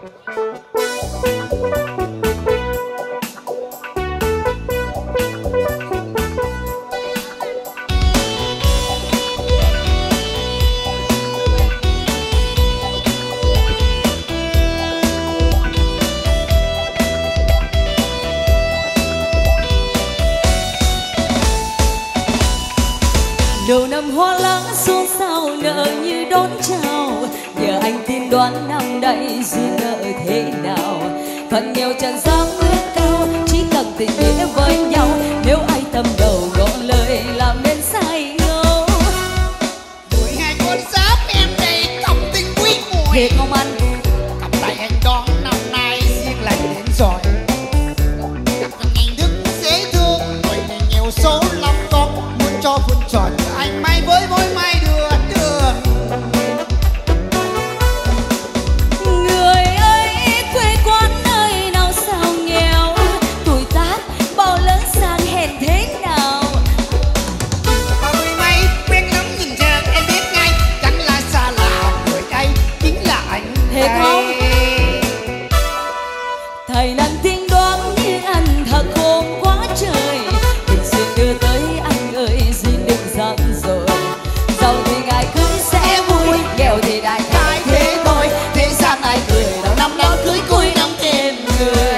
Đầu năm hoa lãng xôn xao nợ như đón chào, nhờ anh tin đoán năm nay duyên nợ thế nào. Phận nghèo trần gian ước cao, chỉ cần tình nghĩa với nhau. Nếu ai tâm đầu gõ lời làm nên sai ngâu. Tuổi hai con giáp em đây trọng tình quý mùi. Thiệt không anh? Cầm tay anh đón năm nay riêng lành đến rồi. Gặp anh Đức dễ thương, tuổi này nhiều số lắm con. Muốn cho vun tròn anh may với môi mai đường đường. Người ơi quê quán nơi nào sao nghèo, tuổi tác bao lớn sang hèn thế nào. Ba mươi mấy quen lắm nhìn chàng em biết ngay, chẳng là xa lạ người đây chính là anh. Thiệt không? Thầy năng tiên đoán như anh thật khôn quá trời. Tình duyên đưa tới anh ơi duyên định rằng rồi. Giàu thì ngày cưới sẽ vui, nghèo thì đại khái thế thôi. Thế gian ai cười đầu năm đám cưới cuối năm thêm người.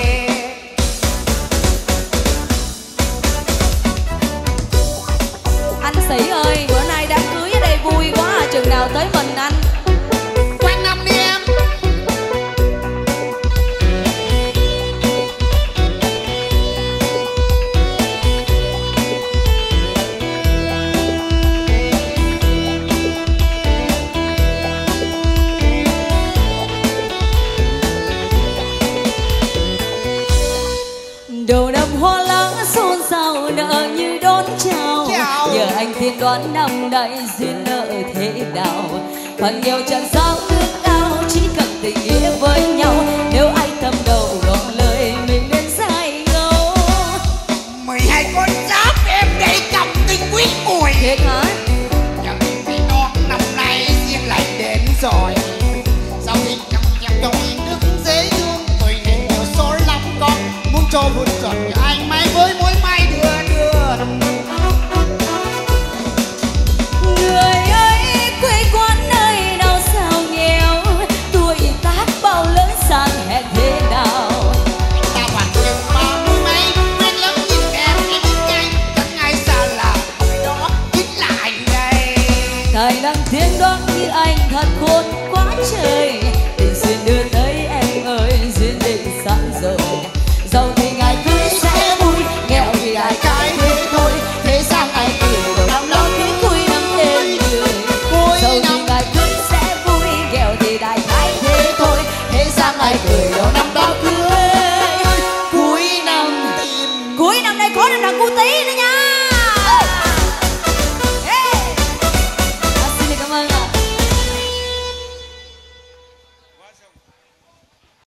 Anh Sĩ ơi, bữa nay đám cưới ở đây vui quá à, chừng nào tới mình anh? Quanh năm đi em. Đầu năm hoa lãng xôn xao nợ như đón chào, nhờ anh tiên đoán năm nay duyên nợ thế nào. Phận nghèo trần gian ước